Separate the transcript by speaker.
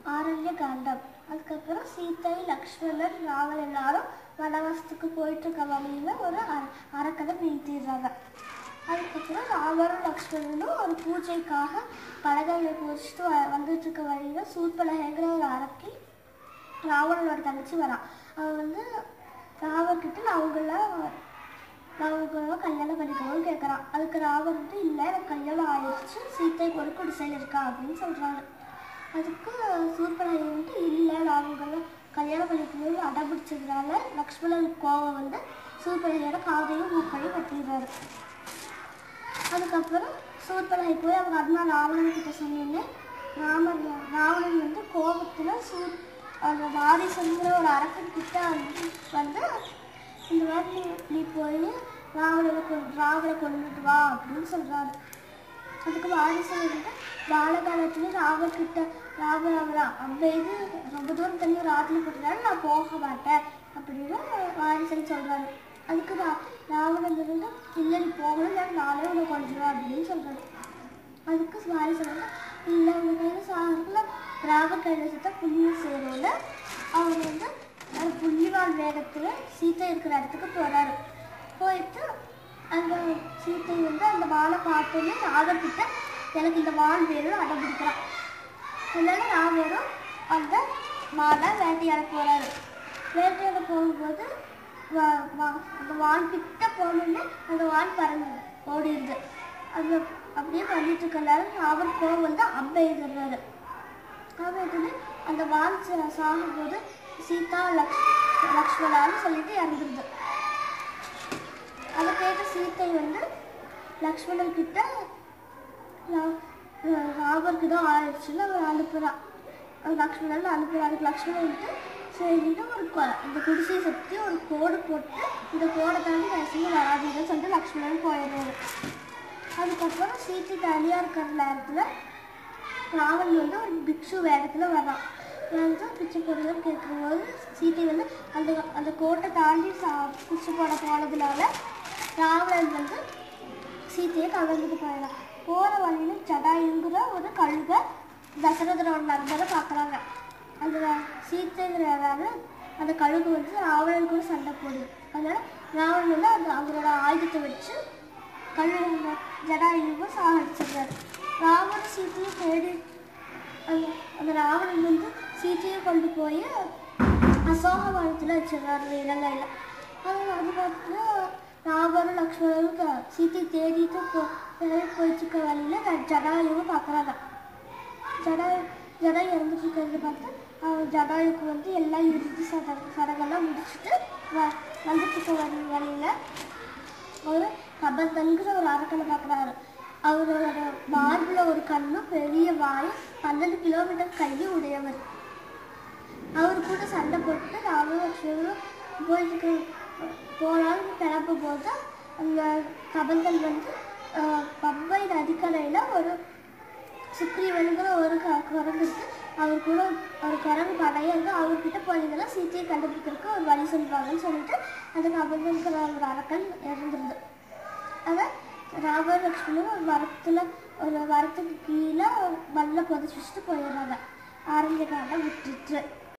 Speaker 1: ஆரண்ய காண்டம். அதுக்கப்புறம் சீதை, லக்ஷ்மணன், ராவன் எல்லாரும் வனவாசத்துக்கு போயிட்டு இருக்க வழியில ஒரு அரக்கனை வீழ்த்திடுறாங்க. அதுக்கப்புறம் ராவனும் லக்ஷ்மணனும் ஒரு பூஜைக்காக பலகைகளை பூஜிச்சுட்டு வந்துட்டு இருக்க வழியில சூர்பனகைங்கிற ஒரு அரக்கி ராவணனோட தங்கச்சி வரான். அவன் ராவர்கிட்ட நான் கல்யாணம் பண்ணிக்கணும்னு கேட்குறான். அதுக்கு ராவன் இல்லை, எனக்கு கல்யாணம் ஆயிடுச்சு, சீத்தைக்கு ஒரு குடிசையில் இருக்கா அப்படின்னு சொல்கிறாரு. அதுக்கு சூர்பனகை இல்லை, நான் கல்யாணம் பண்ணிக்கணும்னு அடம்பிடிச்சதுனால லக்ஷ்மணனுக்கு கோவம் சூர்பனகையோட காதையும் மூக்கையும் கட்டிடுறாரு. அதுக்கப்புறம் சூர்பனகை போய் அவங்க அண்ணா ராவணன்கிட்ட சொன்னோன்னே ராவணன் கோபத்தில் அந்த வாரிசுங்கிற ஒரு அரக்கன்கிட்ட இந்த மாதிரி நீ போய் ராவணை கொண்டுட்டு வா அப்படின்னு சொல்கிறாரு. அதுக்கு வாரிசு பாலகாலத்துல ராவண அம்பெய்து ரொம்ப தூரம் தண்ணி ஒரு ஆற்றுல போட்டுனாலும் நான் போக மாட்டேன் அப்படின்னு வாரிசன் சொல்கிறாரு. அதுக்கு ராவணன் இல்லை நீ போகணும், நானே உன்னை கொண்டுருவேன் அப்படின்னு சொல்கிறாரு. அதுக்கு வாரிசன் இல்லை உங்க கையில் சாகரத்தில் ராவன் கையில் சுத்தா புண்ணியம் சேரும்னு அவர் புள்ளிவால் வேகத்தில் சீத்தை இருக்கிற இடத்துக்கு போகிறாரு. போயிட்டு அந்த சீத்தை அந்த வாழை பார்த்தோன்னே ராவன்கிட்ட எனக்கு இந்த வால் வேணும் அடம்பிடிக்கிறான். அதனால ராவனும் அந்த வாழை வேட்டையாட போகிறாரு. வேட்டையாட போகும்போது அந்த வால் கிட்ட போகணுன்னு அந்த வால் பறந்து ஓடிடுது. அந்த அப்படியே பண்ணிட்டு இருக்கனால ராவன் கோவம் அம்பை எழுதுறாரு. அம்பை எழுதுன்னு அந்த வால் சாகும்போது சீதா லக்ஷ்மணான்னு சொல்லிட்டு இறந்துருது. அதை கேட்ட சீத்தை லக்ஷ்மணன் கிட்ட ராவருக்கு தான் ஆயிடுச்சுன்னு அவர் அனுப்புகிறான். லக்ஷ்மணன் அனுப்புகிறான். அதுக்கு லக்ஷ்மணன் சரிட்டு இந்த குடிசையை சுற்றி ஒரு கோடு போட்டு இந்த கோடை தாண்டி கடைசியில் வராதுன்னு சொல்லிட்டு லக்ஷ்மணன் போயிடுறாரு. அதுக்கப்புறம் சீத்தை தனியாக இருக்கிற நேரத்தில் ராவன் ஒரு பிக்ஷு வேகத்தில் வர்றான். பிச்சை போடுறதுன்னு கேட்கும்போது சீத்தை அந்த கோட்டை தாண்டி பிச்சை போட போனதுனால ராவணன் சீத்தையை கவர்ந்துட்டு போயிடலாம். போகிற வழியில் ஜடாயுங்கிற ஒரு கழுகை தசரதரோட நண்பரை பார்க்குறாங்க. அந்த சீத்தைங்கிறதால அந்த கழுகு ராவணன் கூட சண்டை போடுது. அதனால் ராவணன் அவரோட ஆயுதத்தை வச்சு கழுகு ஜடாயுவை சாகடிச்சிடுறாரு. ராவணன் சீத்தையை தேடி அந்த ராவணன் சீத்தையை கொண்டு போய் அசோகவனத்தில் வச்சிடுறாரு இலங்கையில். அது பார்த்து ராவனும் லக்ஷ்மணனும் சீத்தையை தேடிட்டு போயிட்டுருக்க வழியில் ஜடாயுவை பார்க்குறாங்க. ஜடாயு இறந்துட்டு இருக்கிறத பார்த்து ஜடாயுக்கு எல்லா இறுதி சடங்கெல்லாம் முடிச்சுட்டு வந்துட்டு வழியில் ஒரு கபந்தன்கிற ஒரு அரக்கனை பார்க்குறாரு. அவரோட மார்பில் ஒரு கண்ணும் பெரிய வாய் 12 கிலோமீட்டர் கையை உடையவர். அவர் கூட சண்டை போட்டு ராமலட்சுமணனும் போயிட்டு போனாலும் கிளம்பும் போது அந்த கபந்தன் பம்பை நதிக்கரையில் ஒரு சுக்ரீவனுங்கிற ஒரு குரங்கு இருக்கு. அவர் கூட ஒரு குரங்கு படையாக இருக்கு. அவர்கிட்ட போனீங்கன்னா சீத்தையை கண்டுபிடிக்கிறதுக்கு ஒரு வழி சொல்லுவாங்கன்னு சொல்லிட்டு அந்த கபந்தன்கிற ஒரு அரக்கன் இறந்துருது. அதான் ராமர் லக்ஷ்மணன் ஒரு மரத்துக்கு கீழே மண்ணில் புதைச்சி வச்சுட்டு போயிடுறாங்க. ஆரம்பிக்காக விட்டுட்டு